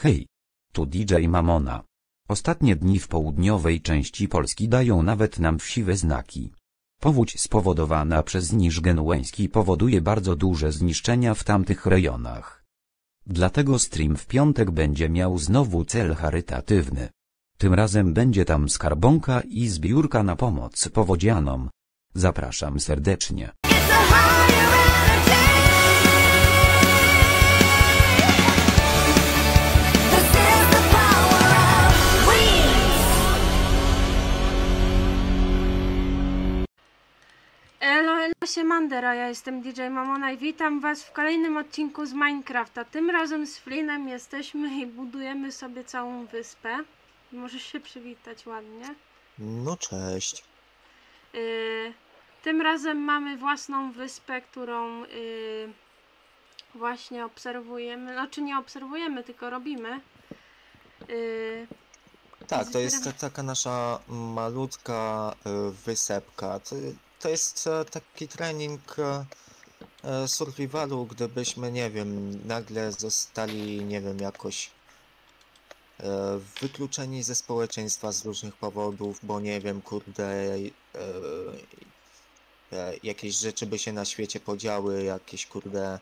Hej! Tu DJ Mamona. Ostatnie dni w południowej części Polski dają nawet nam wsiwe znaki. Powódź spowodowana przez niż genueński powoduje bardzo duże zniszczenia w tamtych rejonach. Dlatego stream w piątek będzie miał znowu cel charytatywny. Tym razem będzie tam skarbonka i zbiórka na pomoc powodzianom. Zapraszam serdecznie. Elo, siemandera, ja jestem DJ Mamona i witam was w kolejnym odcinku z Minecrafta. Tym razem z Flynnem jesteśmy i budujemy sobie całą wyspę. Możesz się przywitać ładnie. No cześć. Tym razem mamy własną wyspę, którą właśnie obserwujemy. Znaczy nie obserwujemy, tylko robimy. Tak, to jest taka nasza malutka wysepka. To jest taki trening survivalu, gdybyśmy, nie wiem, nagle zostali, nie wiem, jakoś wykluczeni ze społeczeństwa z różnych powodów, bo nie wiem, kurde, jakieś rzeczy by się na świecie podziały, jakieś, kurde,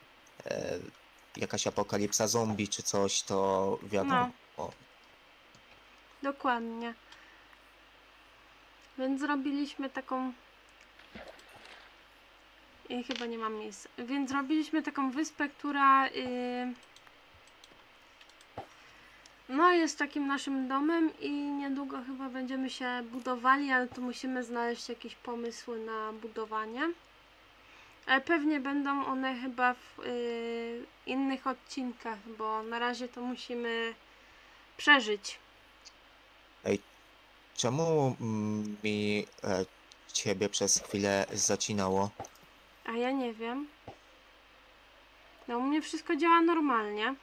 jakaś apokalipsa zombie czy coś, to wiadomo. No. Dokładnie. Więc zrobiliśmy taką... I chyba nie mam miejsca. Więc zrobiliśmy taką wyspę, która no jest takim naszym domem i niedługo chyba będziemy się budowali, ale tu musimy znaleźć jakieś pomysły na budowanie. Ale pewnie będą one chyba w innych odcinkach, bo na razie to musimy przeżyć. Ej, czemu mi ciebie przez chwilę zacinało? A ja nie wiem. No u mnie wszystko działa normalnie.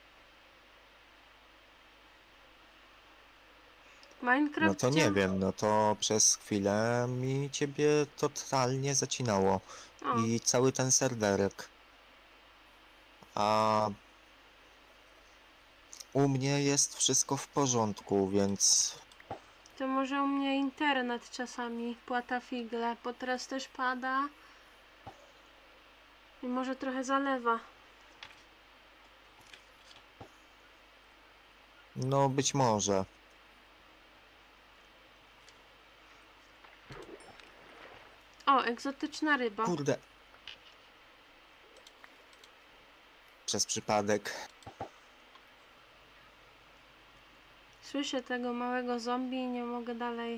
Minecraft No to nie wiem, no to przez chwilę mi ciebie totalnie zacinało. O. I cały ten serwerek. A u mnie jest wszystko w porządku, więc... To może u mnie internet czasami płata figle, bo teraz też pada. I może trochę zalewa. No być może. O, egzotyczna ryba. Kurde. Przez przypadek. Słyszę tego małego zombie i nie mogę dalej.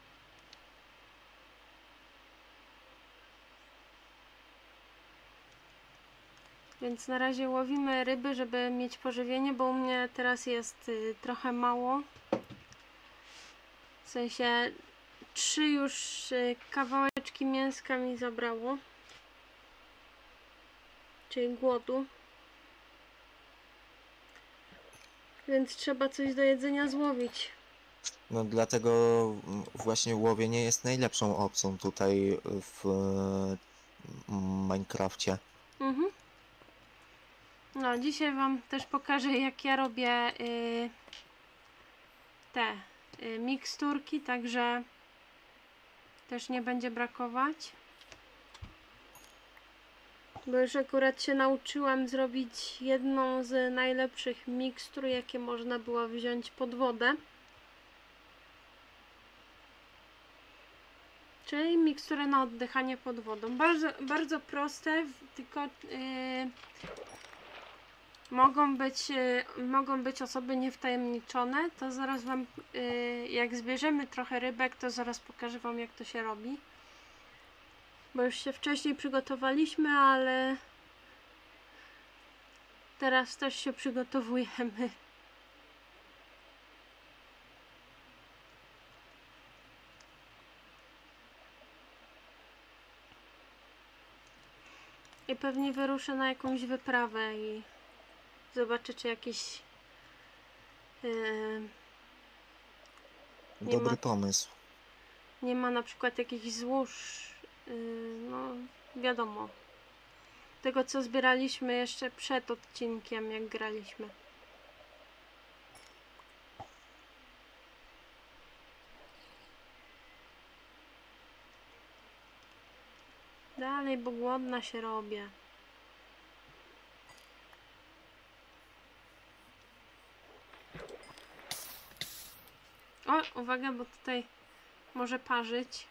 Więc na razie łowimy ryby, żeby mieć pożywienie, bo u mnie teraz jest trochę mało. W sensie 3 już kawałeczki mięska mi zabrało. Czyli głodu. Więc trzeba coś do jedzenia złowić. No dlatego właśnie łowienie jest najlepszą opcją tutaj w Minecrafcie. Mhm. No, dzisiaj wam też pokażę, jak ja robię te miksturki, także też nie będzie brakować. Bo już akurat się nauczyłam zrobić jedną z najlepszych mikstur, jakie można było wziąć pod wodę. Czyli miksturę na oddychanie pod wodą. Bardzo, bardzo proste, tylko mogą być osoby niewtajemniczone. To zaraz wam, jak zbierzemy trochę rybek, to zaraz pokażę wam, jak to się robi. Bo już się wcześniej przygotowaliśmy, ale teraz też się przygotowujemy. I pewnie wyruszę na jakąś wyprawę i zobaczę, czy jakieś Dobry pomysł. nie ma na przykład jakichś złóż, no wiadomo, tego co zbieraliśmy jeszcze przed odcinkiem, jak graliśmy. Dalej, bo głodna się robię. O, uwaga, bo tutaj może parzyć.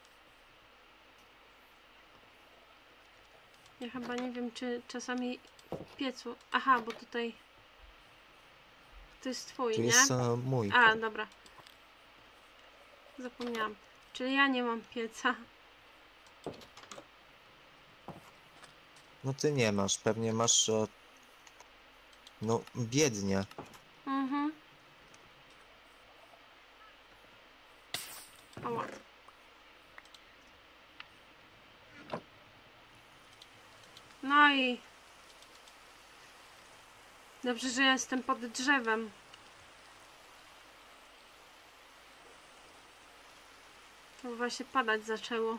Ja chyba nie wiem, czy czasami w piecu... Aha, bo tutaj... To jest twój, Tu nie? jest mój. A, dobra. Zapomniałam. Czyli ja nie mam pieca. No ty nie masz, pewnie masz... no, biednie. Mhm. Ała. No i... Dobrze, że jestem pod drzewem. To właśnie padać zaczęło.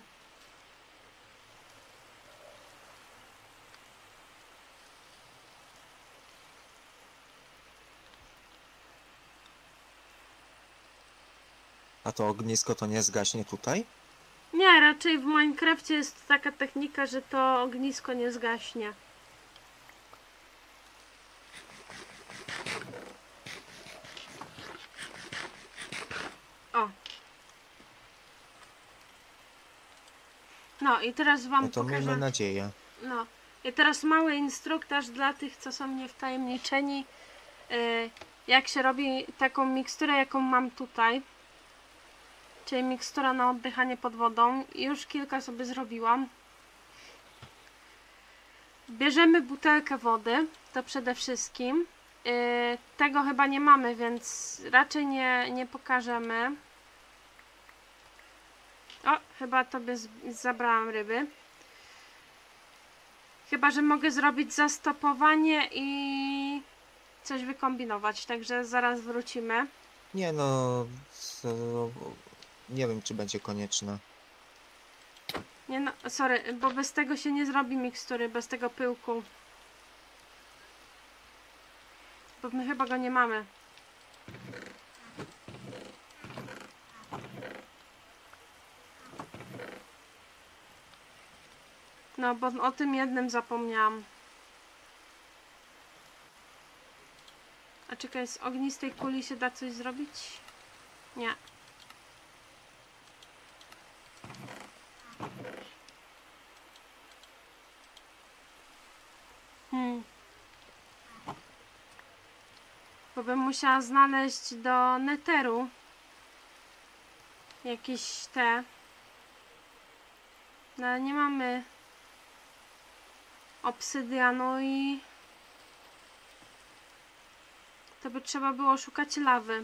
A to ognisko to nie zgaśnie tutaj? Nie, raczej w Minecrafcie jest taka technika, że to ognisko nie zgaśnie. O. No i teraz wam No to pokażę... miejmy nadzieję. No. I teraz mały instruktaż dla tych, co są niewtajemniczeni. Jak się robi taką miksturę, jaką mam tutaj. Czyli mikstura na oddychanie pod wodą. Już kilka sobie zrobiłam. Bierzemy butelkę wody. To przede wszystkim. Tego chyba nie mamy, więc raczej nie pokażemy. O, chyba tobie zabrałam ryby. Chyba że mogę zrobić zastopowanie i coś wykombinować. Także zaraz wrócimy. Nie no... nie wiem, czy będzie konieczne. Nie no, sorry, bo bez tego się nie zrobi mikstury, bez tego pyłku. Bo my chyba go nie mamy. No, bo o tym jednym zapomniałam. A czekaj, z ognistej kuli się da coś zrobić? Nie. Bo bym musiała znaleźć do neteru jakieś te... No ale nie mamy obsydianu i... To by trzeba było szukać lawy.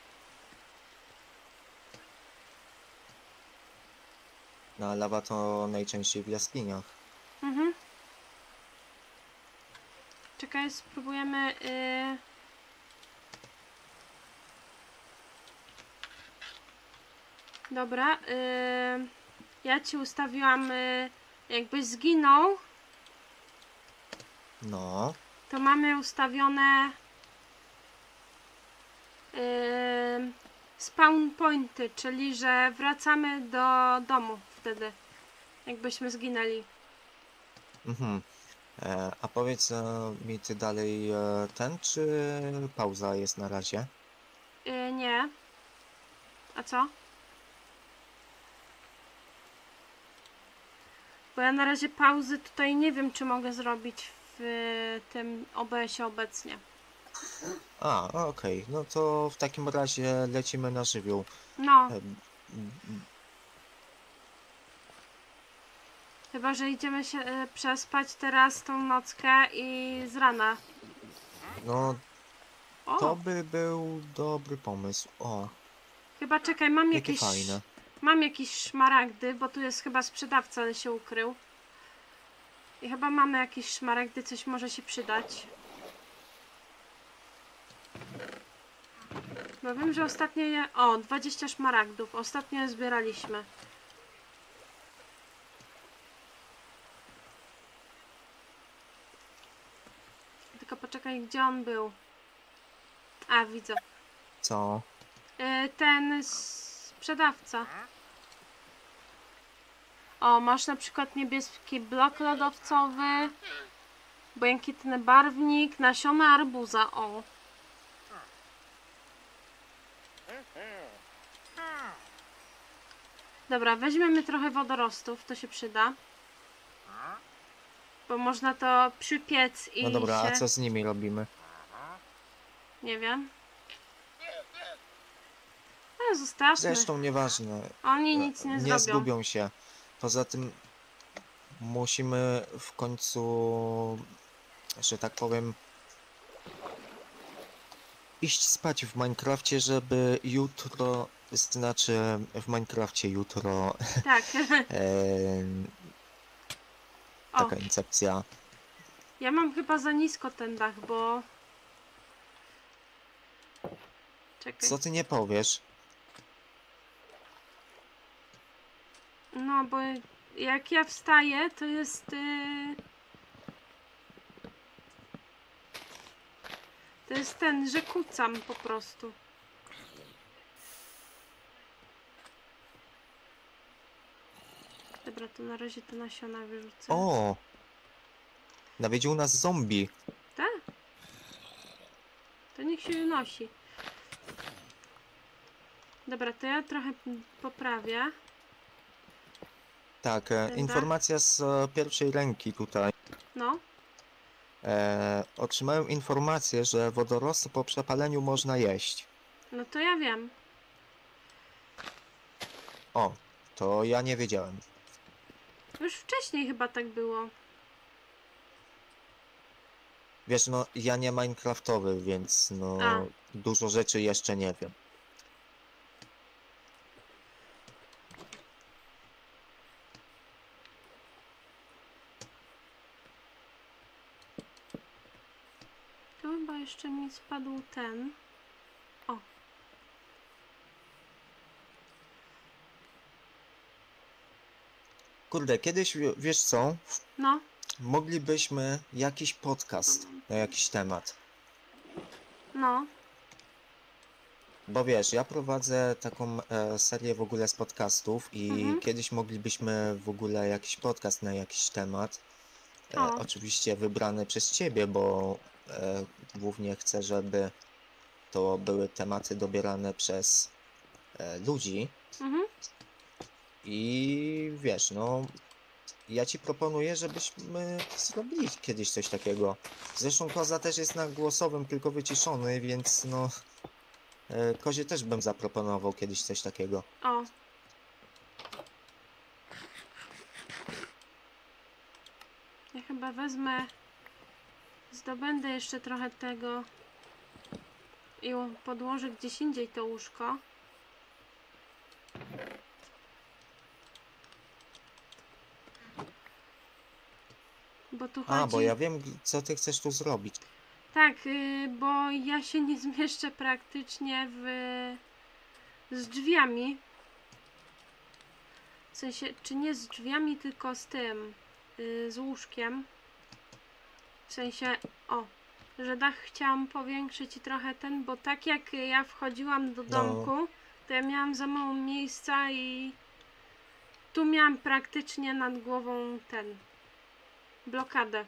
No, a lawa to najczęściej w jaskiniach. Mhm. Czekaj, spróbujemy... Dobra, ja ci ustawiłam, jakbyś zginął, No. to mamy ustawione spawn pointy, czyli że wracamy do domu wtedy, jakbyśmy zginęli. Mhm. A powiedz mi, ty dalej ten, czy pauza jest na razie? Nie. A co? Bo ja na razie pauzy tutaj nie wiem, czy mogę zrobić w tym OBS-ie obecnie. A, okej. No to w takim razie lecimy na żywioł. No, E, chyba że idziemy się przespać teraz tą nockę i z rana. No, to O, by był dobry pomysł. O, chyba czekaj, mam jakie jakieś... fajne. Mam jakieś szmaragdy, bo tu jest chyba sprzedawca, ale się ukrył. I chyba mamy jakieś szmaragdy, coś może się przydać. Bo wiem, że ostatnio je... O, 20 szmaragdów. Ostatnio je zbieraliśmy. Tylko poczekaj, gdzie on był. A, widzę. Co? Ten sprzedawca. O, masz na przykład niebieski blok lodowcowy, błękitny barwnik, nasiona arbuza, o. Dobra, weźmiemy trochę wodorostów, to się przyda. Bo można to przypiec i No dobra, a się... co z nimi robimy? Nie wiem. No, zostawmy. Zresztą nieważne. Oni nic nie Nie zrobią. zgubią się. Poza tym musimy w końcu, że tak powiem, iść spać w Minecrafcie, żeby jutro, znaczy w Minecrafcie jutro, Tak. O, taka incepcja. ja mam chyba za nisko ten dach, bo... Czekaj. Co ty nie powiesz? No, bo jak ja wstaję, to jest... To jest ten, że kucam po prostu. Dobra, to na razie te nasiona wyrzucę. O! Nawiedził nas zombie. Tak? To niech się nosi. Dobra, to ja trochę poprawię. Tak, Dobra. informacja z pierwszej ręki tutaj. No. Otrzymałem informację, że wodorosty po przepaleniu można jeść. No to ja wiem. O, to ja nie wiedziałem. Już wcześniej chyba tak było. Wiesz, no ja nie Minecraftowy, więc no A. dużo rzeczy jeszcze nie wiem. Tu chyba jeszcze mi spadł ten. O. Kurde, kiedyś, wiesz co, No. moglibyśmy jakiś podcast na jakiś temat. No. Bo wiesz, ja prowadzę taką serię w ogóle z podcastów i Mhm. kiedyś moglibyśmy w ogóle jakiś podcast na jakiś temat. O. Oczywiście wybrany przez ciebie, bo głównie chcę, żeby to były tematy dobierane przez ludzi. Mhm. I wiesz, no ja ci proponuję, żebyśmy zrobili kiedyś coś takiego. Zresztą Koza też jest na głosowym, tylko wyciszony, więc no Kozie też bym zaproponował kiedyś coś takiego. O. Ja chyba wezmę... Zdobędę jeszcze trochę tego i podłożę gdzieś indziej to łóżko. Bo tu chodzi... A, bo ja wiem, co ty chcesz tu zrobić. Tak, bo ja się nie zmieszczę praktycznie z drzwiami. W sensie, czy nie z drzwiami, tylko z tym, z łóżkiem. W sensie, o, że dach chciałam powiększyć i trochę ten, bo tak jak ja wchodziłam do domku, to ja miałam za mało miejsca i tu miałam praktycznie nad głową blokadę.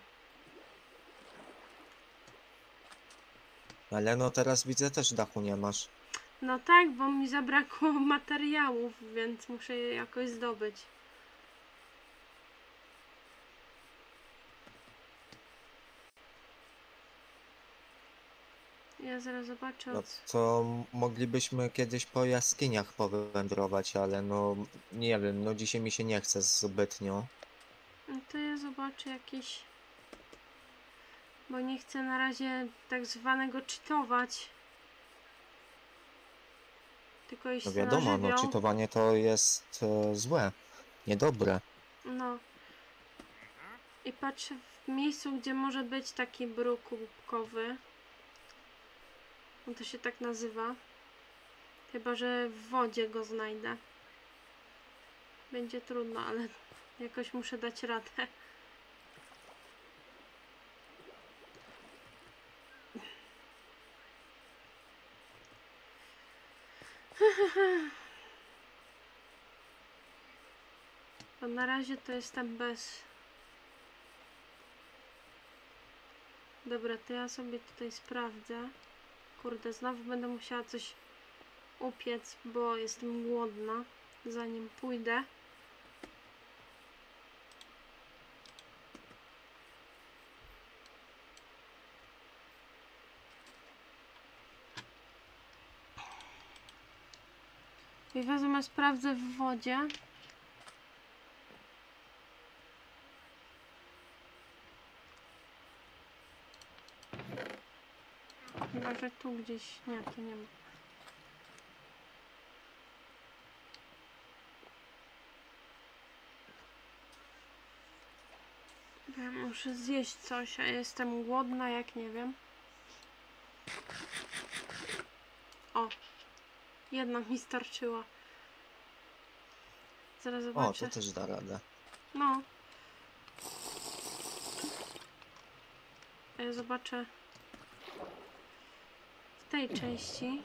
Ale no teraz widzę, też dachu nie masz. No tak, bo mi zabrakło materiałów, więc muszę je jakoś zdobyć. Ja zaraz zobaczę. No to moglibyśmy kiedyś po jaskiniach powędrować, ale no nie wiem, no dzisiaj mi się nie chce zbytnio. No to ja zobaczę jakieś... Bo nie chcę na razie tak zwanego cheatować. Tylko iść No na wiadomo, no żywioł. cheatowanie to jest złe, niedobre. No. I patrzę w miejscu, gdzie może być taki bruk łupkowy. No to się tak nazywa. Chyba że w wodzie go znajdę. Będzie trudno, ale jakoś muszę dać radę. To na razie to jestem bez... Dobra, to ja sobie tutaj sprawdzę. Kurde, znowu będę musiała coś upiec, bo jestem głodna, zanim pójdę. I wezmę, sprawdzę w wodzie. Chyba, że tu gdzieś... Nie, tu nie ma. Ja muszę zjeść coś, a jestem głodna jak nie wiem. O! Jedna mi starczyła. Zaraz O, zobaczę. to też da radę. No. Ja zobaczę w tej części.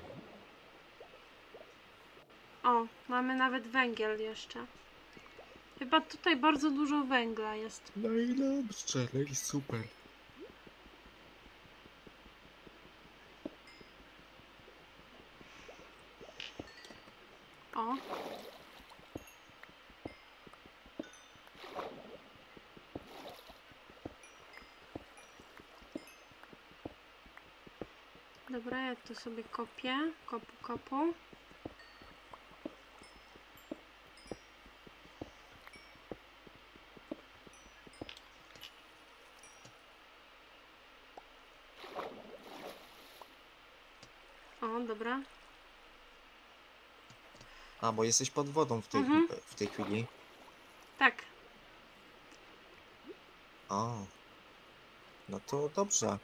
O, mamy nawet węgiel jeszcze. Chyba tutaj bardzo dużo węgla jest. Najlepsze, no i super. O. Dobra, ja to sobie kopię. Kopu. O, dobra. A, bo jesteś pod wodą w tej chwili. Tak. O. No to dobrze.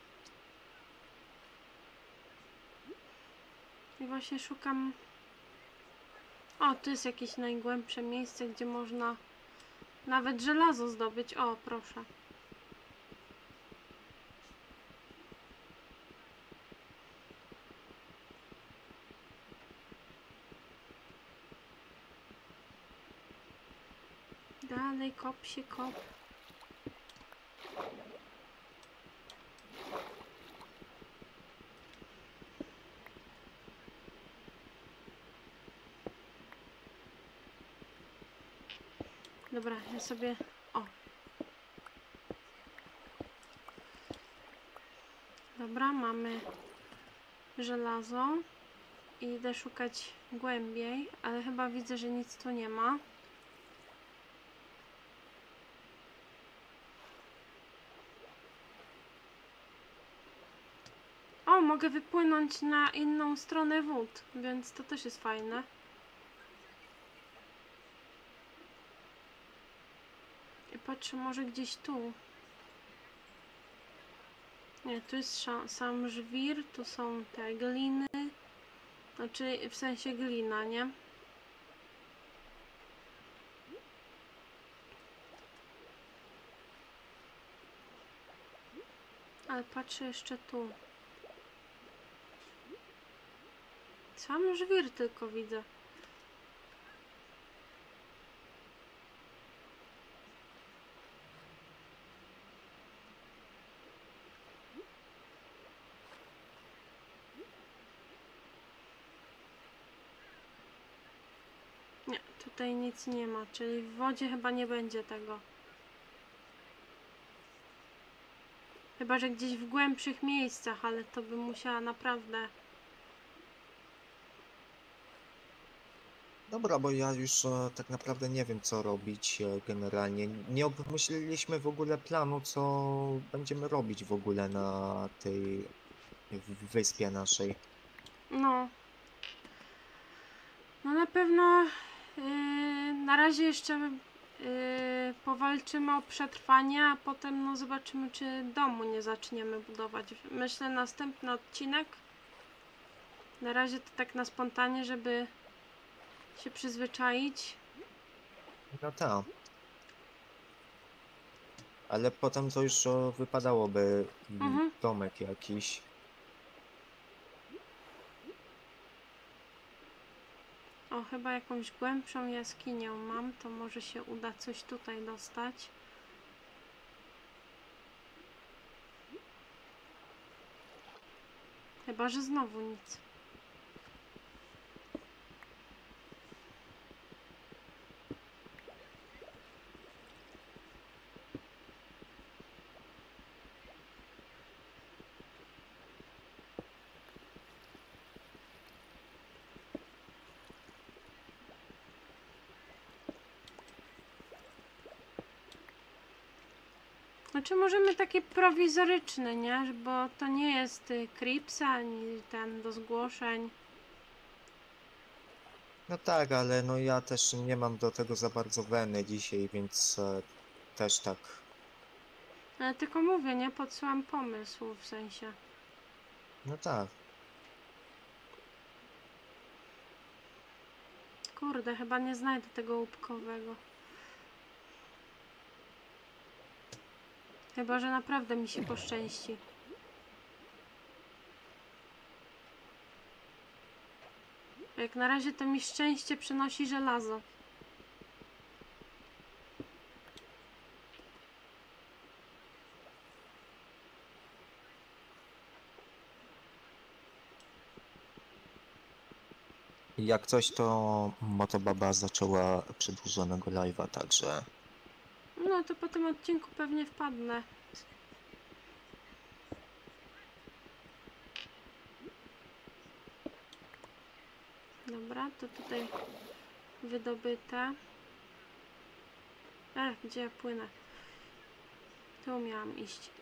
I właśnie szukam... O, tu jest jakieś najgłębsze miejsce, gdzie można nawet żelazo zdobyć. O, proszę. Dalej, kop się, kop. Dobra, ja sobie... O. Dobra, mamy żelazo. I idę szukać głębiej, ale chyba widzę, że nic tu nie ma. O, mogę wypłynąć na inną stronę wód, więc to też jest fajne. I patrzę, może gdzieś tu. Nie, tu jest sam żwir, tu są te gliny. Znaczy, w sensie glina, nie? Ale patrzę jeszcze tu. Sam żwir tylko widzę. Nie, tutaj nic nie ma, czyli w wodzie chyba nie będzie tego. Chyba, że gdzieś w głębszych miejscach, ale to bym musiała naprawdę... Dobra, bo ja już tak naprawdę nie wiem, co robić generalnie. Nie obmyśliliśmy w ogóle planu, co będziemy robić w ogóle na tej wyspie naszej. No. No na pewno na razie jeszcze powalczymy o przetrwanie, a potem no zobaczymy, czy domu nie zaczniemy budować. Myślę, następny odcinek. Na razie to tak na spontanie, żeby się przyzwyczaić. No tak. Ale potem to już wypadałoby domek jakiś. O, O, chyba jakąś głębszą jaskinię mam, to może się uda coś tutaj dostać. Chyba że znowu nic. Znaczy możemy taki prowizoryczny, nie? Bo to nie jest Creeps ani ten do zgłoszeń. No tak, ale no ja też nie mam do tego za bardzo weny dzisiaj, więc też tak. Ale tylko mówię, nie? Podsyłam pomysł w sensie. No tak. Kurde, chyba nie znajdę tego łupkowego. Chyba że naprawdę mi się poszczęści. Jak na razie to mi szczęście przynosi żelazo. Jak coś, to Motobaba zaczęła przedłużonego live'a, także No to po tym odcinku pewnie wpadnę. Dobra, to tutaj wydobyte. Gdzie ja płynę? Tu miałam iść.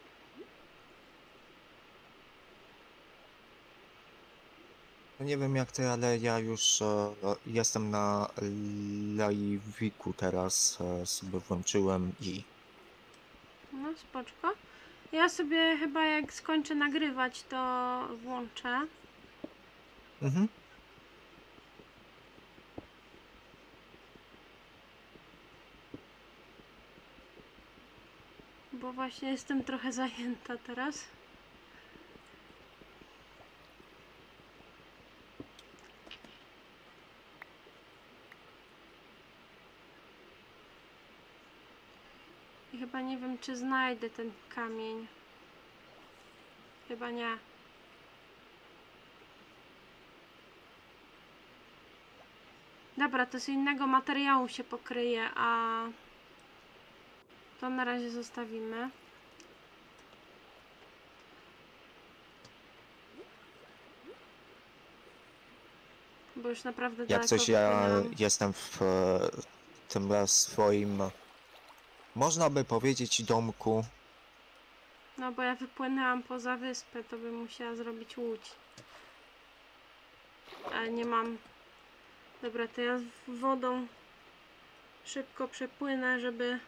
no nie wiem jak ty, ale ja już jestem na live'iku teraz, sobie włączyłem i No spoczko. Ja sobie chyba jak skończę nagrywać, to włączę. mhm. Bo właśnie jestem trochę zajęta teraz. I chyba nie wiem, czy znajdę ten kamień. Chyba nie. Dobra, to z innego materiału się pokryje, a to na razie zostawimy. Bo już naprawdę Jak daleko coś ja wypłynęłam. jestem w tym swoim, można by powiedzieć, domku. No bo ja wypłynęłam poza wyspę, to bym musiała zrobić łódź. Ale nie mam. Dobra, to ja wodą szybko przepłynę, żeby...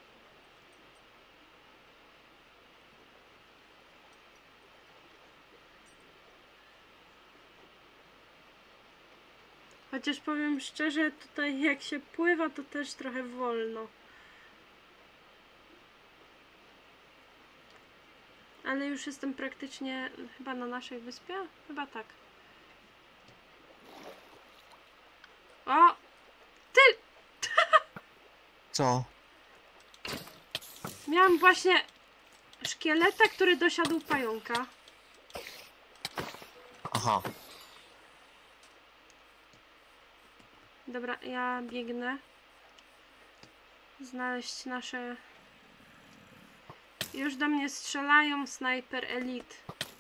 Chociaż powiem szczerze, tutaj jak się pływa, to też trochę wolno. Ale już jestem praktycznie chyba na naszej wyspie? Chyba tak. O! Ty! Co? Miałam właśnie szkieleta, który dosiadł pająka. Aha. Dobra, ja biegnę. Znaleźć nasze... Już do mnie strzelają Sniper Elite.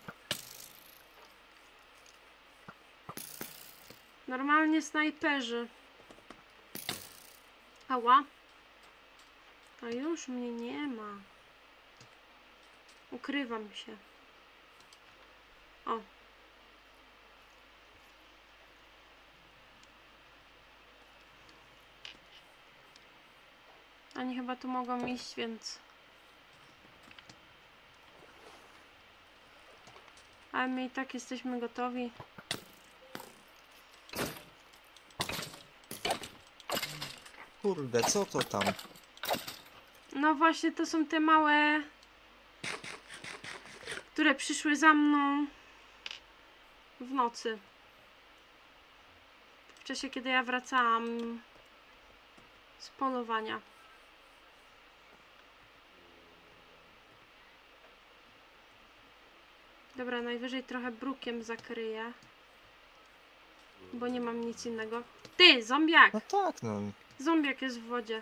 Normalnie snajperzy. Ała. A już mnie nie ma. Ukrywam się. O. Oni chyba tu mogą iść, więc... Ale my i tak jesteśmy gotowi. Kurde, co to tam? No właśnie, to są te małe, które przyszły za mną w nocy. czasie, kiedy ja wracałam z polowania. Dobra, najwyżej trochę brukiem zakryję. Bo nie mam nic innego. Ty, zombiak! No tak, no. Zombiak jest w wodzie.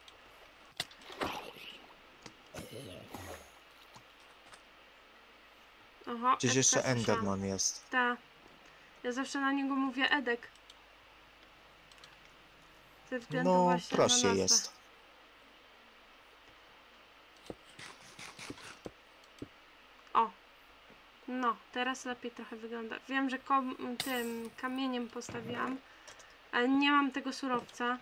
Oho, Gdzieś Edka jeszcze słyszałam. Enderman jest. Ta. Ja zawsze na niego mówię Edek. Ze względu No, właśnie na prościej nazwę. jest. O. No, teraz lepiej trochę wygląda. Wiem, że tym kamieniem postawiłam, ale nie mam tego surowca.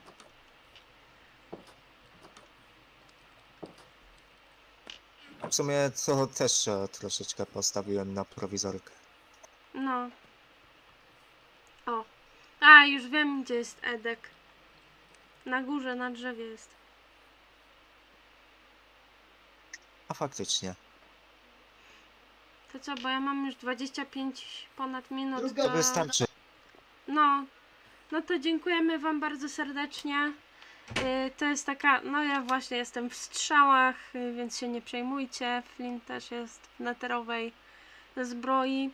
W sumie to też troszeczkę postawiłem na prowizorkę. No. O. A, już wiem, gdzie jest Edek. Na górze, na drzewie jest. A faktycznie. To co, bo ja mam już 25 ponad minut. Druga to... wystarczy. No. No to dziękujemy wam bardzo serdecznie. To jest taka, no ja właśnie jestem w strzałach, więc się nie przejmujcie. Flint też jest w neterowej zbroi.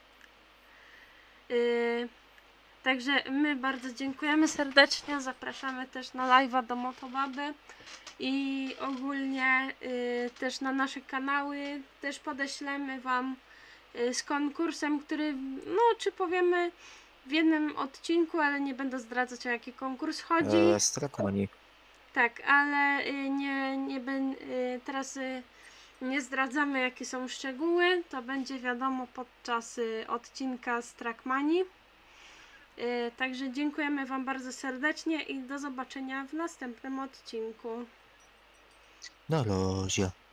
Także my bardzo dziękujemy serdecznie. Zapraszamy też na live'a do Motobaby i ogólnie też na nasze kanały. Też podeślemy wam z konkursem, który, no czy powiemy w jednym odcinku, ale nie będę zdradzać, o jaki konkurs chodzi. Strakmani. Tak, ale teraz nie zdradzamy, jakie są szczegóły. To będzie wiadomo podczas odcinka z Trackmanii. Także dziękujemy wam bardzo serdecznie i do zobaczenia w następnym odcinku. Na razie.